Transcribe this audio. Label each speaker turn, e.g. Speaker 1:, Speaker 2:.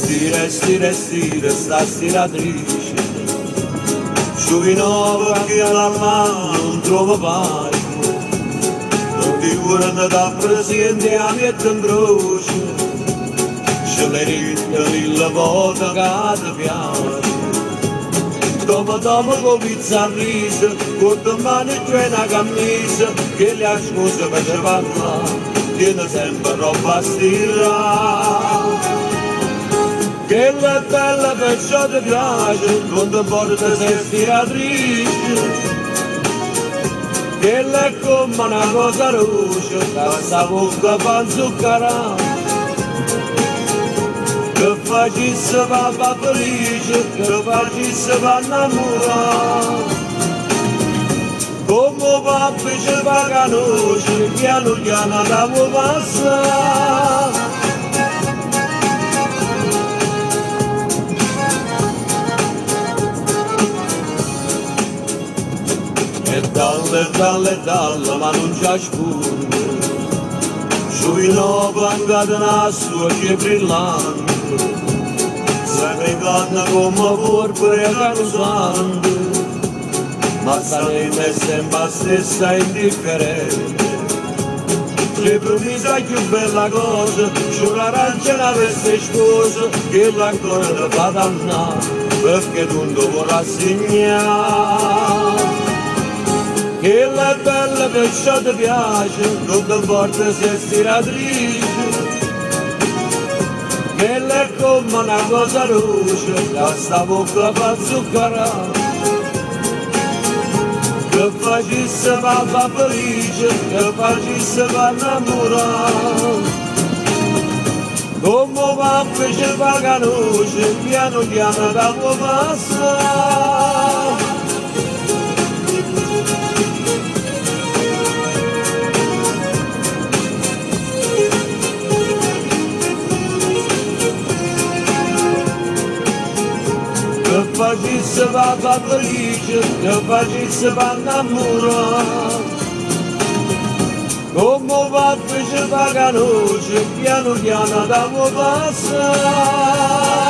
Speaker 1: Stire, sta stiratrice. Sciuvinova che alla mano non trovo pari. Non ti guarda da presidente a mettere in croce. Ce l'hai ritta la volta che ti piace. Dopo con pizza a riso, con domani c'è una camisa, che le scuse per ci parlare, tiene sempre roba a stirare. Che è bella perciò ti piace, non ti porta sei stiratrice. Che è come una cosa rossa, da sta bocca fa zuccherata. Che facesse papà felice, che facesse pa innamorare. Come papà ci fa conoscere, piano piano la vuoi passare. Dalle, ma non c'è spunto. Sciuvino pangata una sua che brillante. Sempre canna come porpora e canusante. Ma saremo sempre la stessa indifferente. Le promessa più bella cosa, giurare la veste sposa, che l'ancora ti fa dannare, perché tu non vuoi rassegnare. Che è bella perciò ti piace, non ti importa se è stiratrice. Che è come una cosa rossa, da sta bocca fa zuccherata. Che facesse papà felice, che facesse pa innamorare. Come papà ci fa conoscere, piano piano da vuoi passare. Che facesse papà felice, che facesse pa innamorare. Come papà ci fa conoscere, piano piano da vuoi passare.